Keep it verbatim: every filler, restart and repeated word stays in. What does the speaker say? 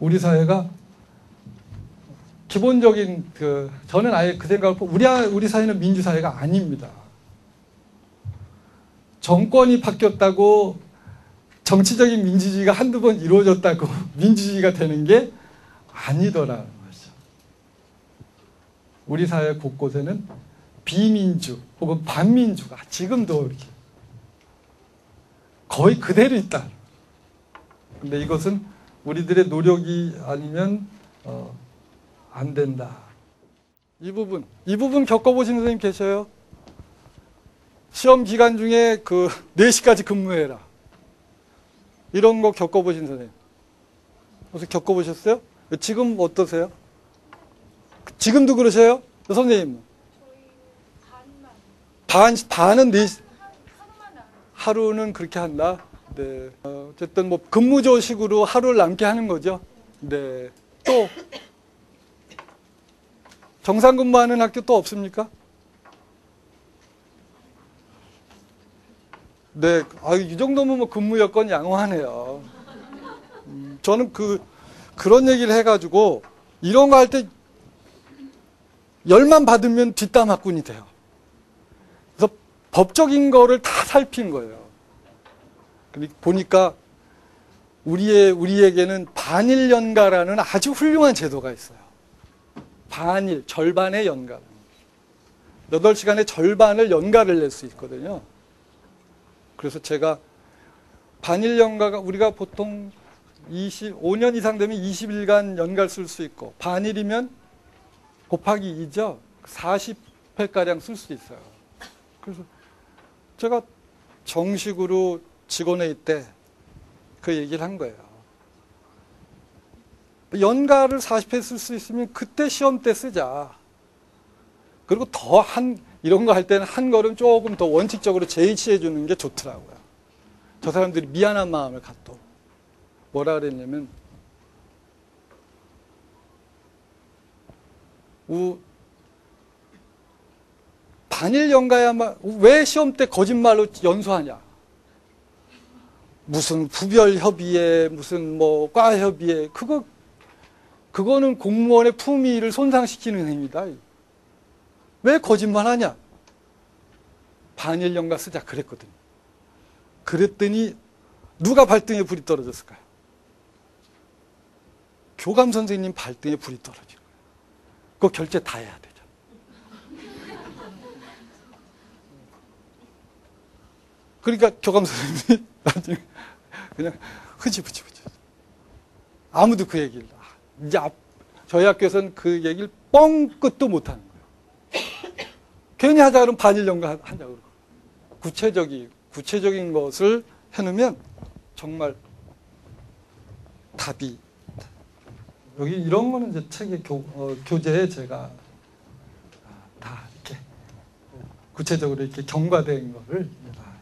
우리 사회가 기본적인 그 저는 아예 그 생각을 우리 우리 사회는 민주사회가 아닙니다. 정권이 바뀌었다고 정치적인 민주주의가 한두 번 이루어졌다고 민주주의가 되는 게 아니더라는 거죠. 우리 사회 곳곳에는 비민주 혹은 반민주가 지금도 이렇게 거의 그대로 있다. 근데 이것은 우리들의 노력이 아니면 어, 안 된다. 이 부분, 이 부분 겪어보신 선생님 계셔요? 시험 기간 중에 그 네 시까지 근무해라. 이런 거 겪어보신 선생님. 혹시 겪어보셨어요? 지금 어떠세요? 지금도 그러셔요? 선생님. 반, 반은 네 시, 하루는 그렇게 한다. 네. 어, 어쨌든 뭐 근무조식으로 하루를 남게 하는 거죠. 네. 또 정상 근무하는 학교 또 없습니까? 네. 아, 이 정도면 뭐 근무 여건 양호하네요. 음, 저는 그 그런 얘기를 해가지고 이런 거 할 때 열만 받으면 뒷담화꾼이 돼요. 그래서 법적인 거를 다 살핀 거예요. 보니까 우리의, 우리에게는 반일 연가라는 아주 훌륭한 제도가 있어요. 반일, 절반의 연가. 여덟 시간의 절반을 연가를 낼 수 있거든요. 그래서 제가 반일 연가가 우리가 보통 이십오 년 이상 되면 이십 일간 연가를 쓸 수 있고 반일이면 곱하기 이죠. 사십 회가량 쓸 수 있어요. 그래서 제가 정식으로 직원회의 때 그 얘기를 한 거예요. 연가를 사십 회 쓸 수 있으면 그때 시험 때 쓰자. 그리고 더 한, 이런 거 할 때는 한 걸음 조금 더 원칙적으로 제시해 주는 게 좋더라고요. 저 사람들이 미안한 마음을 갖도. 뭐라 그랬냐면, 우, 반일 연가야만, 왜 시험 때 거짓말로 연수하냐? 무슨 부별 협의회, 무슨 뭐 과 협의회, 그거, 그거는 공무원의 품위를 손상시키는 행위다. 왜 거짓말 하냐? 반일 연가 쓰자 그랬거든요. 그랬더니 누가 발등에 불이 떨어졌을까요? 교감 선생님 발등에 불이 떨어진 거예요. 그거 결제 다 해야 되죠. 그러니까 교감 선생님이 나중에 그냥 흐지부지부지. 아무도 그 얘기를 이제 앞, 저희 학교에서는 그 얘기를 뻥끗도 못하는 거예요. 괜히 하자 그러면 반일 연가 하자 그러고. 구체적인 구체적인 것을 해놓으면 정말 답이. 여기 이런 거는 이제 책의 교, 어, 교재에 제가 다 이렇게 구체적으로 이렇게 경과된 거를 다